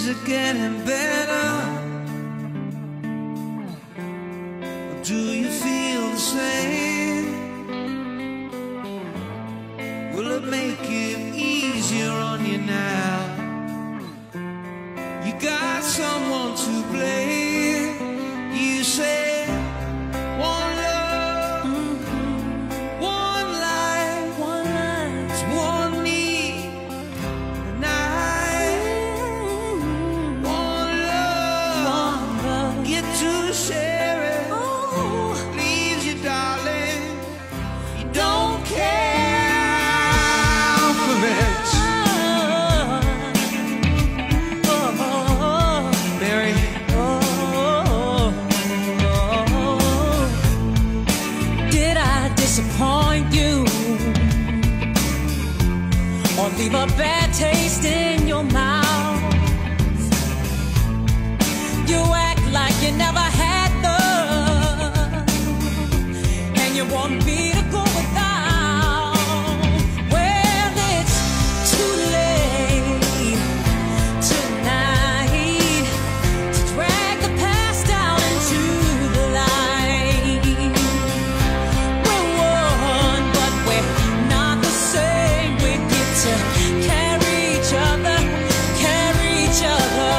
are getting better. Do you feel the same? Will it make it easier on you now? You got someone to blame. You say one love, one life, it's one need, and one love, get to share it. Leaves you, darling, you don't care for it. Mary, did I disappoint you or leave a bad taste in your mouth? You act like you never had love, and you want me to go without. Well, it's too late tonight to drag the past out into the light. We're one, but we're not the same. We get to carry each other, carry each other.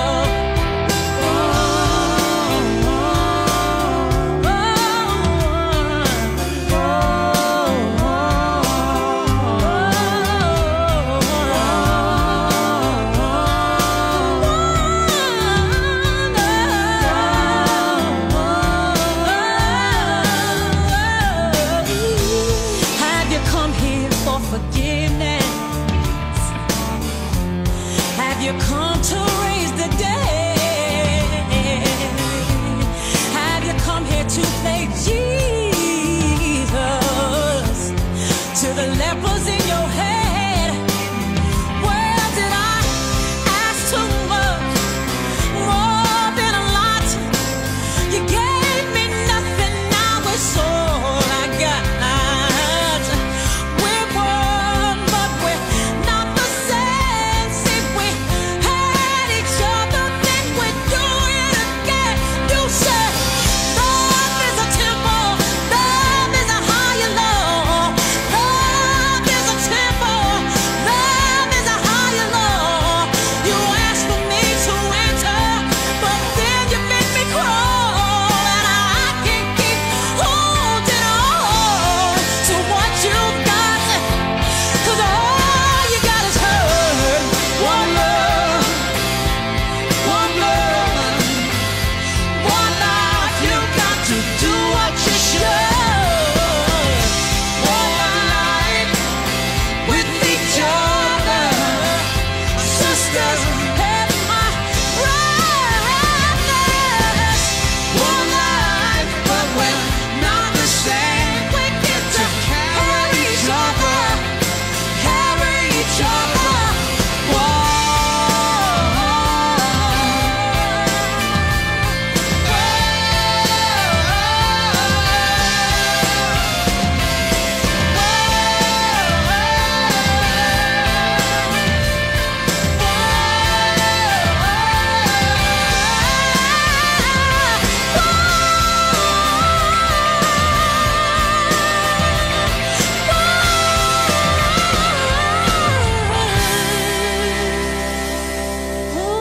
Have you come here for forgiveness? Have you come to raise the dead? Have you come here to play Jesus to the lepers in your head? Well, did I ask too much? More than a lot. You gave me nothing, now it's all I got. We're one, but we're not the same. See, we had each other, then we do it again. You said love is a temple, love is a higher law. Love is a temple, love is a higher law. You asked for me to enter, but then you made me crawl, and I can't keep holding on to what you got, 'cause all you got is hurt. One love, one love, one life. You got to do what you should. One life with each other, sisters and my brothers. One life, but we're not the same. We get to carry each other, carry each other.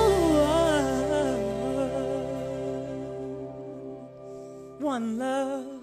One love.